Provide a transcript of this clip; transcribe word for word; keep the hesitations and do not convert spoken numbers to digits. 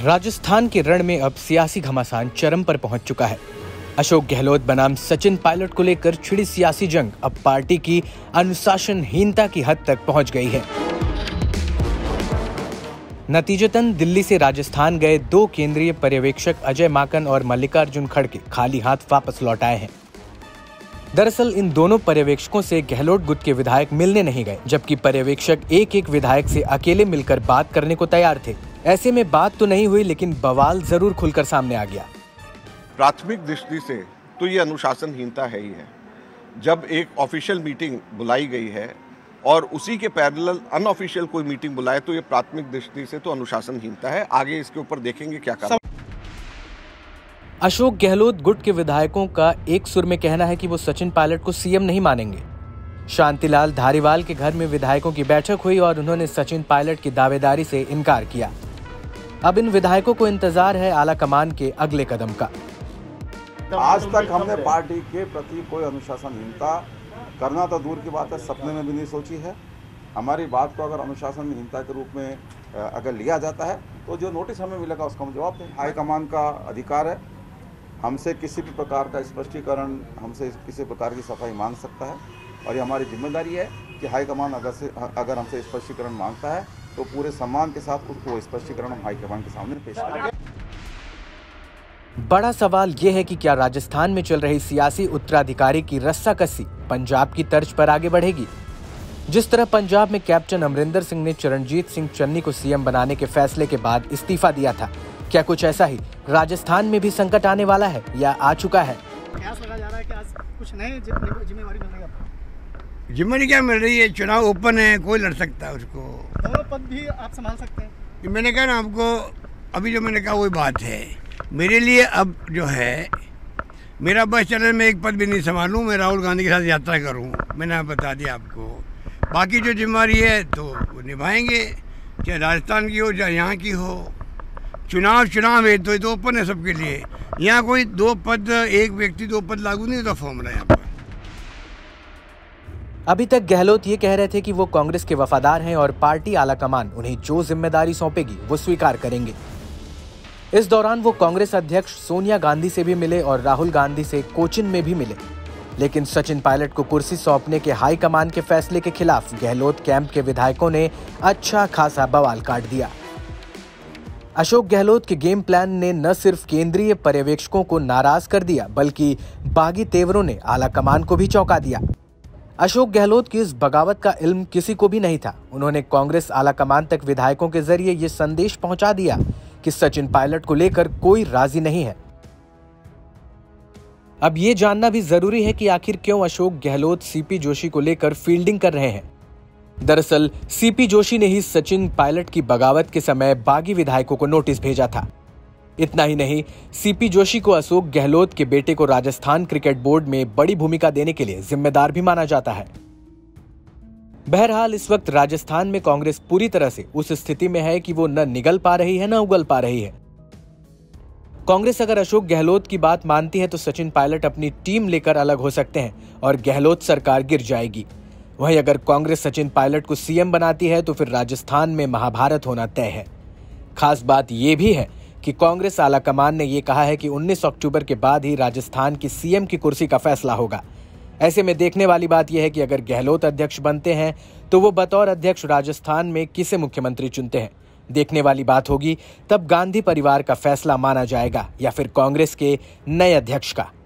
राजस्थान के रण में अब सियासी घमासान चरम पर पहुंच चुका है। अशोक गहलोत बनाम सचिन पायलट को लेकर छिड़ी सियासी जंग अब पार्टी की अनुशासनहीनता की हद तक पहुंच गई है। नतीजतन दिल्ली से राजस्थान गए दो केंद्रीय पर्यवेक्षक अजय माकन और मल्लिकार्जुन खड़गे खाली हाथ वापस लौट आए हैं। दरअसल इन दोनों पर्यवेक्षकों से गहलोत गुट के विधायक मिलने नहीं गए, जबकि पर्यवेक्षक एक एक विधायक से अकेले मिलकर बात करने को तैयार थे। ऐसे में बात तो नहीं हुई, लेकिन बवाल जरूर खुलकर सामने आ गया। प्राथमिक दृष्टि से तो ये अनुशासनहीनता है ही है। जब एक ऑफिशियल मीटिंग बुलाई गई है और उसी के पैरेलल अनऑफिशियल कोई मीटिंग बुलाए, तो ये प्राथमिक दृष्टि से तो अनुशासनहीनता है। आगे इसके ऊपर देखेंगे क्या करना। अशोक गहलोत गुट के विधायकों का एक सुर में कहना है कि वो सचिन पायलट को सीएम नहीं मानेंगे। शांतिलाल धारीवाल के घर में विधायकों की बैठक हुई और उन्होंने सचिन पायलट की दावेदारी से इनकार किया। अब इन विधायकों को इंतजार है आला कमान के अगले कदम का। आज तक हमने पार्टी के प्रति कोई अनुशासनहीनता करना तो दूर की बात है, सपने में भी नहीं सोची है। हमारी बात को अगर अनुशासनहीनता के रूप में अगर लिया जाता है तो जो नोटिस हमें मिलेगा उसका हम जवाब दें। हाईकमान का अधिकार है, हमसे किसी भी प्रकार का स्पष्टीकरण, हमसे किसी प्रकार की सफाई मांग सकता है और ये हमारी जिम्मेदारी है कि हाईकमान अगर से अगर हमसे स्पष्टीकरण मांगता है तो पूरे सम्मान के साथ उसको स्पष्टीकरण हम हाईकमान के सामने पेश करेंगे। बड़ा सवाल यह है कि क्या राजस्थान में चल रही सियासी उत्तराधिकारी की रस्साकसी पंजाब की तर्ज पर आगे बढ़ेगी। जिस तरह पंजाब में कैप्टन अमरिंदर सिंह ने चरणजीत सिंह चन्नी को सीएम बनाने के फैसले के बाद इस्तीफा दिया था, क्या कुछ ऐसा ही राजस्थान में भी संकट आने वाला है या आ चुका है। कयास लगा जा रहा है कि आज कुछ नए जिम्मेवारी मिल रही है। जिम्मेवारी क्या मिल रही है? चुनाव ओपन है, कोई लड़ सकता है उसको। दोनों पद भी आप संभाल सकते हैं। मैंने कहा ना आपको, अभी जो मैंने कहा वही बात है। मेरे लिए अब जो है, मेरा बस चलने में एक पद भी नहीं संभालूं, मैं राहुल गांधी के साथ यात्रा करूं। मैंने बता दिया आपको। बाकी जो जिम्मेवारी है तो वो निभाएंगे, चाहे राजस्थान की हो चाहे यहाँ की हो। चुनाव चुनाव है तो ये तो ओपन है सबके लिए। यहाँ कोई दो पद, एक व्यक्ति दो पद लागू नहीं होता फॉर्मूला यहाँ पर। अभी तक गहलोत ये कह रहे थे कि वो कांग्रेस के वफादार हैं और पार्टी आलाकमान उन्हें जो जिम्मेदारी सौंपेगी वो स्वीकार करेंगे। इस दौरान वो कांग्रेस अध्यक्ष सोनिया गांधी से भी मिले और राहुल गांधी से कोचिन में भी मिले, लेकिन सचिन पायलट को कुर्सी सौंपने के हाईकमान के फैसले के खिलाफ गहलोत कैंप के विधायकों ने अच्छा खासा बवाल काट दिया। अशोक गहलोत के गेम प्लान ने न सिर्फ केंद्रीय पर्यवेक्षकों को नाराज कर दिया, बल्कि बागी तेवरों ने आला कमान को भी चौंका दिया। अशोक गहलोत की इस बगावत का इल्म किसी को भी नहीं था। उन्होंने कांग्रेस आला कमान तक विधायकों के जरिए ये संदेश पहुंचा दिया कि सचिन पायलट को लेकर कोई राजी नहीं है। अब ये जानना भी जरूरी है कि आखिर क्यों अशोक गहलोत सीपी जोशी को लेकर फील्डिंग कर रहे हैं। दरअसल सीपी जोशी ने ही सचिन पायलट की बगावत के समय बागी विधायकों को नोटिस भेजा था। इतना ही नहीं, सीपी जोशी को अशोक गहलोत के बेटे को राजस्थान क्रिकेट बोर्ड में बड़ी भूमिका देने के लिए जिम्मेदार भी माना जाता है। बहरहाल इस वक्त राजस्थान में कांग्रेस पूरी तरह से उस स्थिति में है कि वो न निगल पा रही है न उगल पा रही है। कांग्रेस अगर अशोक गहलोत की बात मानती है तो सचिन पायलट अपनी टीम लेकर अलग हो सकते हैं और गहलोत सरकार गिर जाएगी। वहीं अगर कांग्रेस सचिन पायलट को सीएम बनाती है तो फिर राजस्थान में महाभारत होना तय है। खास बात यह भी है कि कांग्रेस आलाकमान ने यह कहा है कि उन्नीस अक्टूबर के बाद ही राजस्थान की सीएम की कुर्सी का फैसला होगा। ऐसे में देखने वाली बात यह है कि अगर गहलोत अध्यक्ष बनते हैं तो वो बतौर अध्यक्ष राजस्थान में किसे मुख्यमंत्री चुनते हैं। देखने वाली बात होगी तब गांधी परिवार का फैसला माना जाएगा या फिर कांग्रेस के नए अध्यक्ष का।